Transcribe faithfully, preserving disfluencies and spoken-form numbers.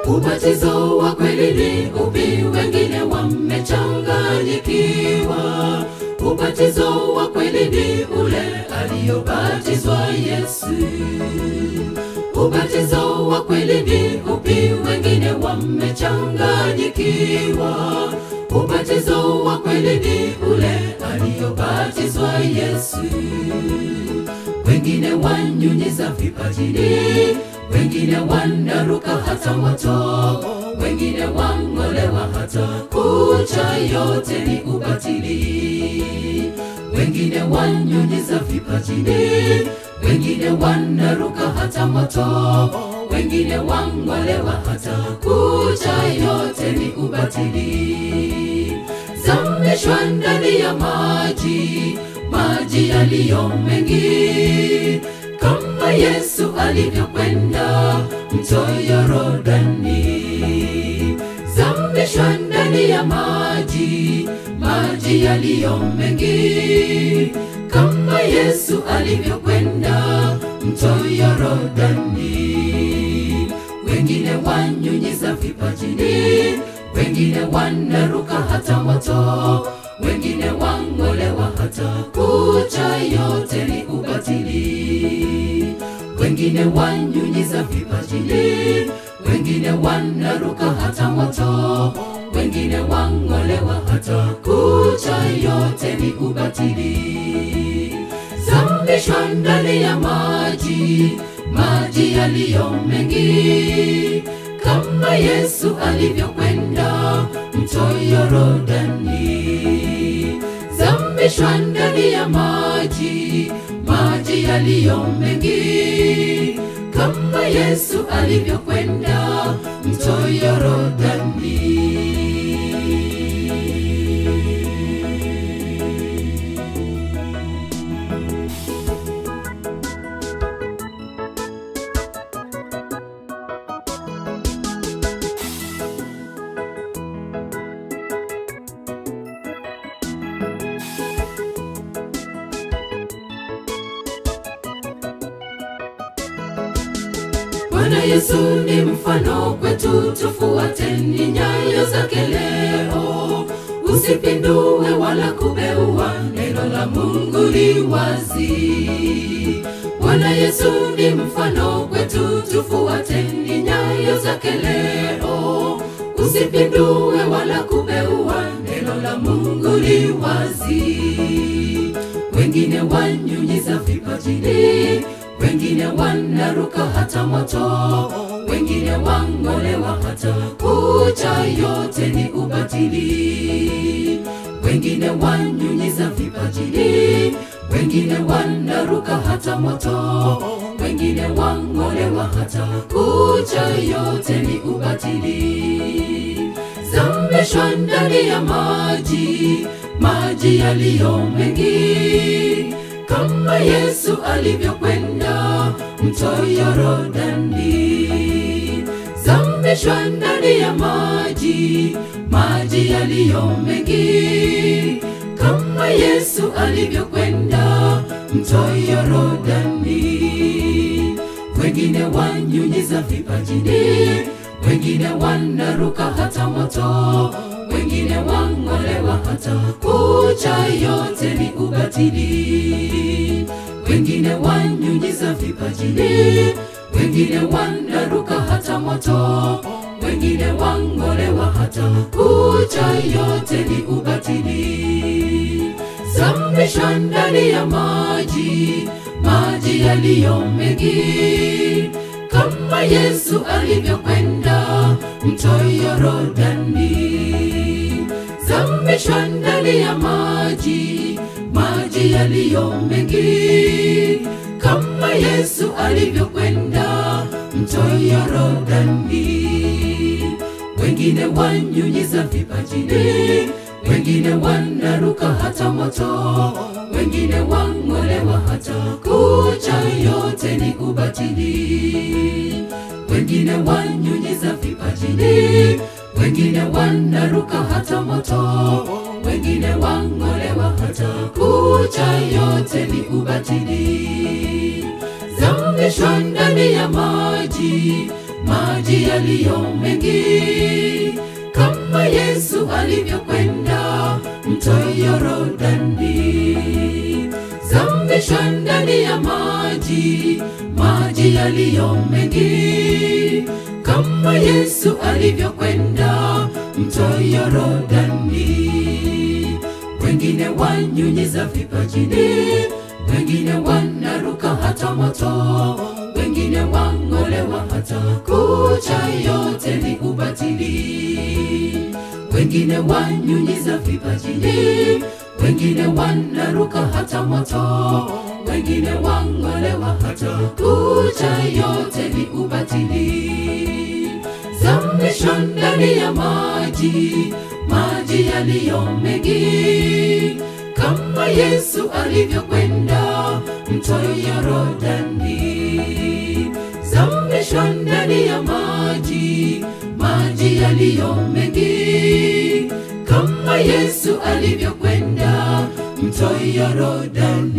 Ubatizo wa kweli ni upi? Wengine wamechanganyikiwa. Ubatizo wa kweli ni ule aliyobatizwa Yesu. Ubatizo wa kweli ni upi? Wengine wamechanganyikiwa. Ubatizo wa kweli ni ule aliyobatizwa Yesu. Wengine wanyunyiza vipajini, wengine wanaruka hata moto, wengine wangolewa hata kucha, yote ni ubatili. Wengine wanyunyiza vipajini, wengine wanaruka hata moto, wengine wangolewa hata kucha, yote ni ubatili. Zameshwa ndani ya maji, maji yaliyo mengi, kama Yesu alivyokwenda mto Yordani. Zameshwa ndani ya maji, maji yaliyo mengi, kama Yesu alivyokwenda mto Yordani. Wengine wanyunyiza vipajini, wengine wanaruka hata moto, wengine wangolewa hata kucha, yote ni ubatili. Wengine wanyunyiza vipajini, wengine wanaruka hata moto, wengine wangolewa hata kucha, yote ni ubatili. Zameshwa ndani ya maji, maji yaliyo mengi, kama Yesu alivyokwenda mto Yordani. Zameshwa ndani ya maji, maji yaliyo mengi, kama Yesu alivyokwenda mto Yordani. Bwana Yesu ni mfano kwetu, tufuateni nyayo zake leo. Usipindue wala kubeua, neno la Mungu li wazi. Bwana Yesu ni mfano kwetu, tufuateni nyayo zake leo. Usipindue wala kubeua, neno la Mungu li wazi. Wengine wanyunyiza vipajini, wengine wanaruka hata moto, wengine wangolewa hata kucha, yote ni ubatili. Wengine wanyunyiza vipajini, wengine wanaruka hata moto, wengine wangolewa hata kucha, yote ni ubatili. Zameshwa ndani ya maji, maji yaliyo mengi, kama Yesu alivyokwenda mto Yordani. Zameshwa ndani ya maji, maji yaliyo mengi, kama Yesu alivyokwenda mto Yordani. Wengine wanyunyiza vipajini, wengine wanaruka hata moto, wengine wangolewa hata kucha, yote ni ubatili. Wengine wanyunyiza vipajini, wengine wanaruka hata moto, wengine wangolewa hata kucha, yote ni ubatili. Zameshwa ndani ya maji, maji yaliyo mengi, kama Yesu alivyokwenda mto Yordani. Zameshwa ndani ya maji, maji yaliyo mengi, kama Yesu alivyokwenda mto Yordani. Wengine wanyunyiza vipajini, wengine wanaruka hata moto, wengine wangolewa hata kucha, yote ni ubatili. Wengine wanyunyiza vipajini, wengine wanaruka hata moto, wengine wangolewa hata kucha, yote ni ubatili. Zameshwa ndani ya maji, maji maji yaliyo mengi, kama Yesu alivyokwenda mto Yordani. Zamisha ndani ya maji, maji yaliyo mengi, kama Yesu alivyokwenda mto Yordani. Wengine wanyunyiza vipajini, wengine wanaruka hata moto, wengine wangolewa hata kucha, yote ni ubatili. Wengine wanyunyiza vipajini, wengine wanaruka hata moto, wengine wangolewa hata kucha, yote ni ubatili. Zamisha ndani ya maji, maji yaliyo mengi, kama Yesu alivyokwenda mto Yordani. Zamisha ndani ya maji, maji yaliyo mengi, kama Yesu alivyokwenda mto Yordani.